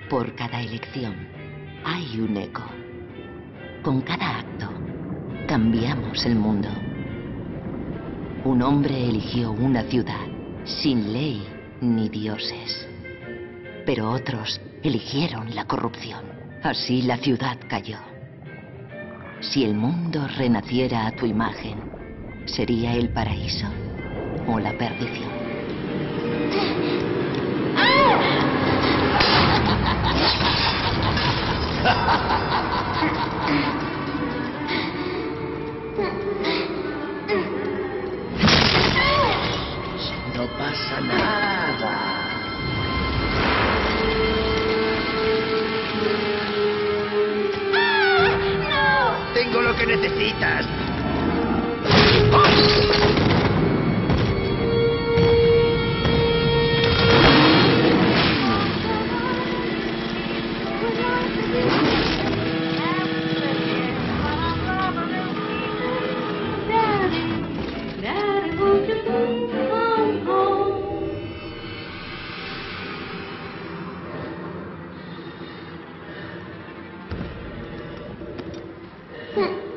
Por cada elección hay un eco. Con cada acto cambiamos el mundo. Un hombre eligió una ciudad sin ley ni dioses. Pero otros eligieron la corrupción. Así la ciudad cayó. Si el mundo renaciera a tu imagen, ¿sería el paraíso o la perdición? No pasa nada. Tengo lo que necesitas. Hmm.